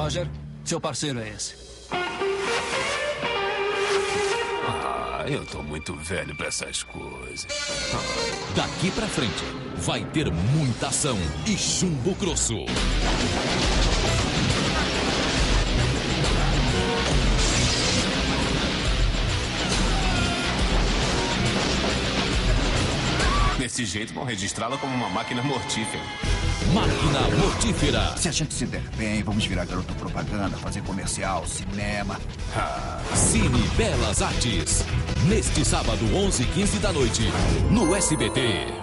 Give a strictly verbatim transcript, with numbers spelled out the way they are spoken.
Roger, seu parceiro é esse. Ah, eu tô muito velho pra essas coisas. Ah. Daqui pra frente, vai ter muita ação e chumbo grosso. Desse jeito vão registrá-la como uma máquina mortífera. Máquina mortífera. Se a gente se der bem, vamos virar garoto propaganda, fazer comercial, cinema. Ah. Cine Belas Artes. Neste sábado, onze e quinze da noite, no S B T.